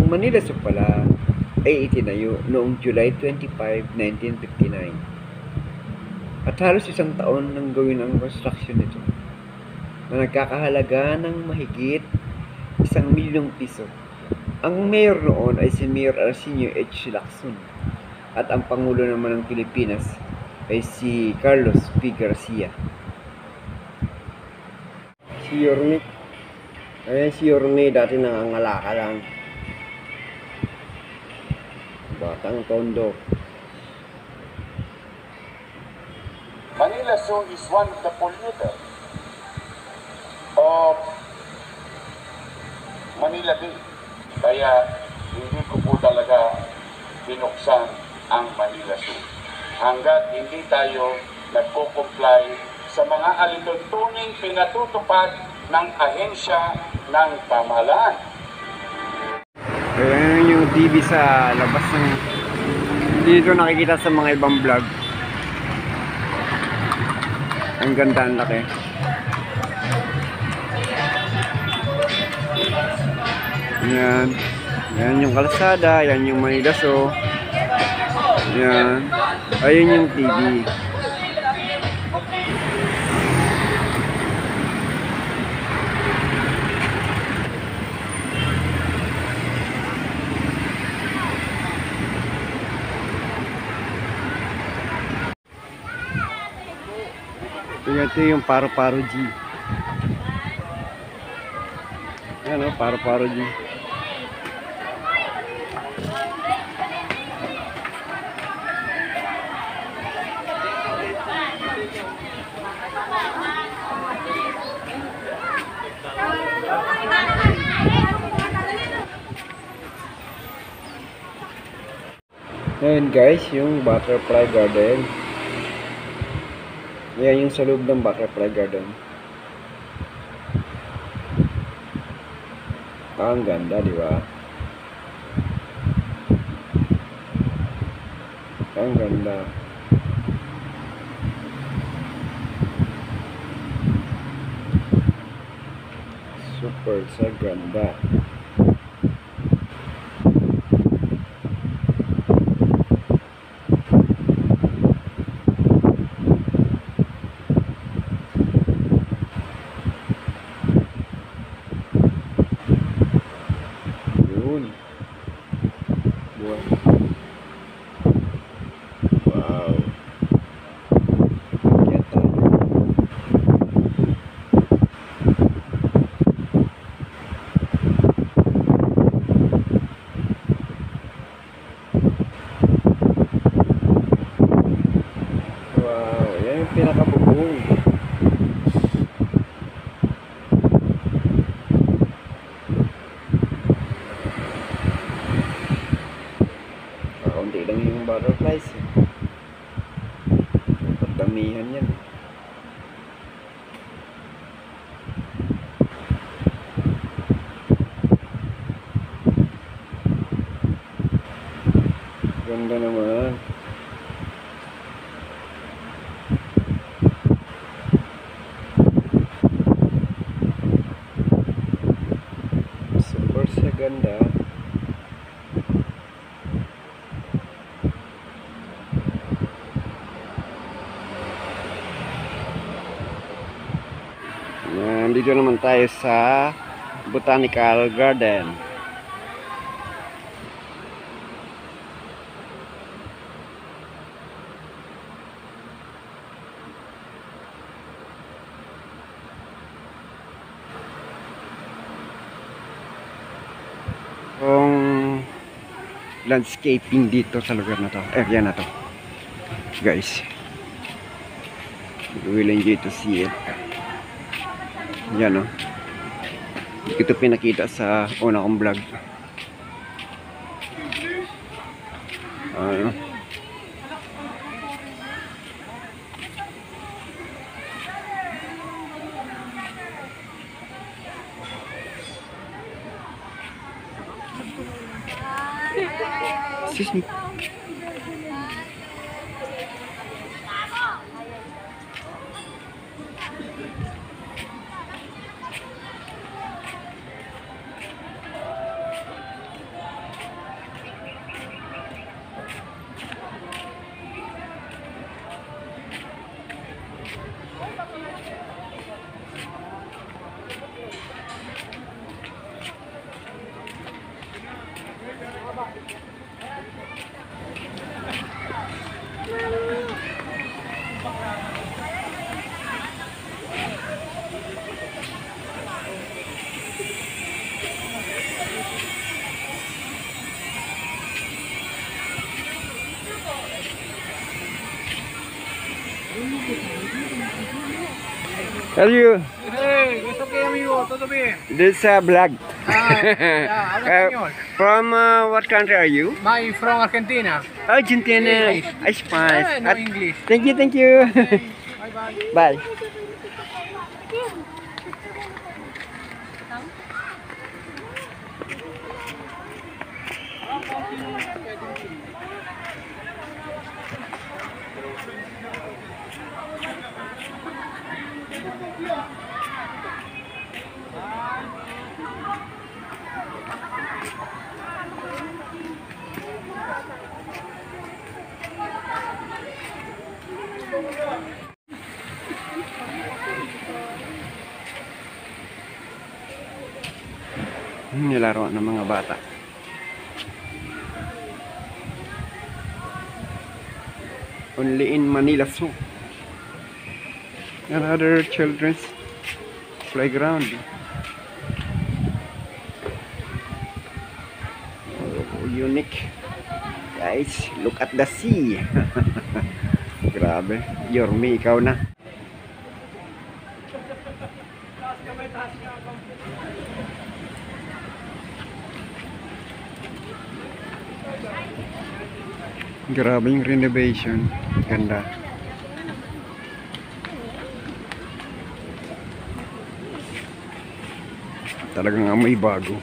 Ang Manila Zoo pala ay itinayo noong July 25, 1959. At halos isang taon nang gawin ang construction nito na nagkakahalaga ng mahigit 1,000,000 piso. Ang mayor noon ay si Mayor Arsenio H. Lacson at ang Pangulo naman ng Pilipinas ay si Carlos P. Garcia. Si Yorme, ayan si Yorme, dati nangangalaka lang. Batang tondo. Manila Zoo is one of the polluters of Manila Bay. Kaya hindi ko po talaga binuksan ang Manila Zoo hanggat hindi tayo nagko-comply sa mga alituntuning pinatutupad ng ahensya ng pamahalaan. Ayan yung TV sa labas ng dito nakikita sa mga ibang vlog. Ang ganda, ang laki. Yan. Yan yung kalsada, yan yung Manila Zoo. Yan. Ayun yung TV. Ito yung Paro-Paro G. Yan o, Paro-Paro G. Ayan guys, yung butterfly garden. Yan yung sa loob ng butterfly garden. Ang ganda, di ba? Ang ganda. Super sa ganda. Wow. Yan tayo. Wow, yan yung pinakabubong. Kaunti lang yung butterflies. Damihan yan. Ganda naman. Super sa ganda. Dito naman tayo sa Botanical Garden. Yung landscaping dito sa lugar na to, area na to, guys. You will enjoy to see it. Yan o. Ito pinakita sa una kong vlog. Ano? Excuse me. Are you? Hey, gusto ko amigo, todo bien? This vlog. Habla español. From what country are you? My from Argentina. Argentina. English. Spanish. No English. Thank you, thank you. Bye bye. Bye. Nilaro ng mga bata. Only in Manila Zoo. Another children's playground. Oh, unique. Guys, look at the sea. Grabe. Yorme, ikaw na. Grabe yung renovation. Ganda. Talagang amoy bago.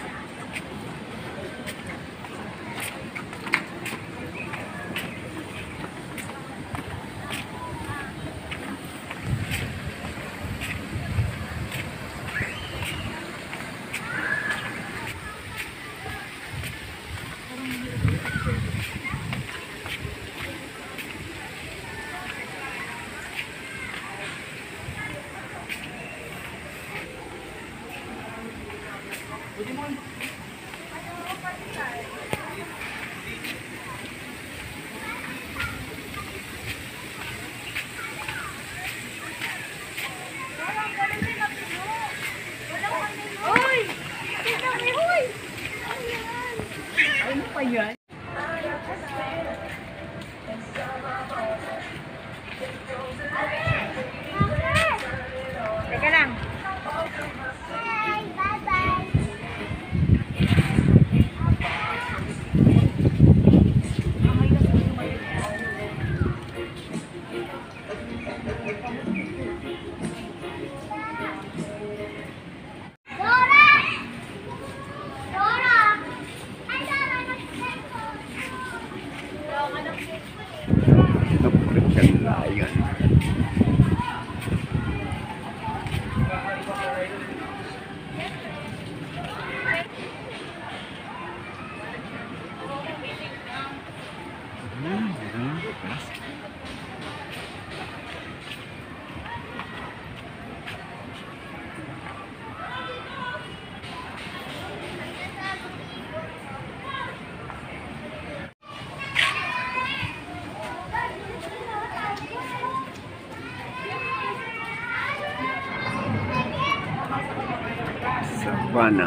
Ano pa yan? Teka lang. African lion. Savannah.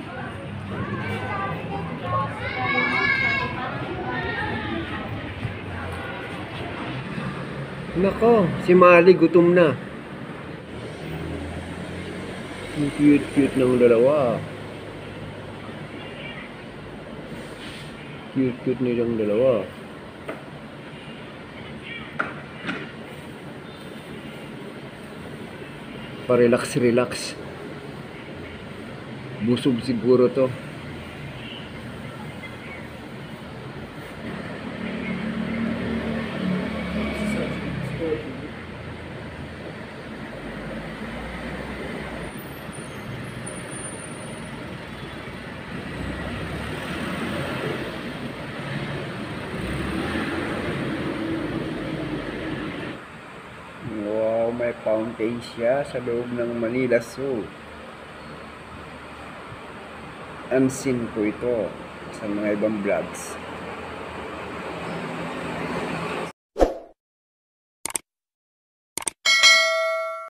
Nako, si Mali gutom na. Ang cute-cute ng dalawa. Cute-cute nilang dalawa. Pa-relax-relax. Busog siguro to. Wow, may fountain siya sa loob ng Manila Zoo. Unseen po ito sa mga ibang vlogs.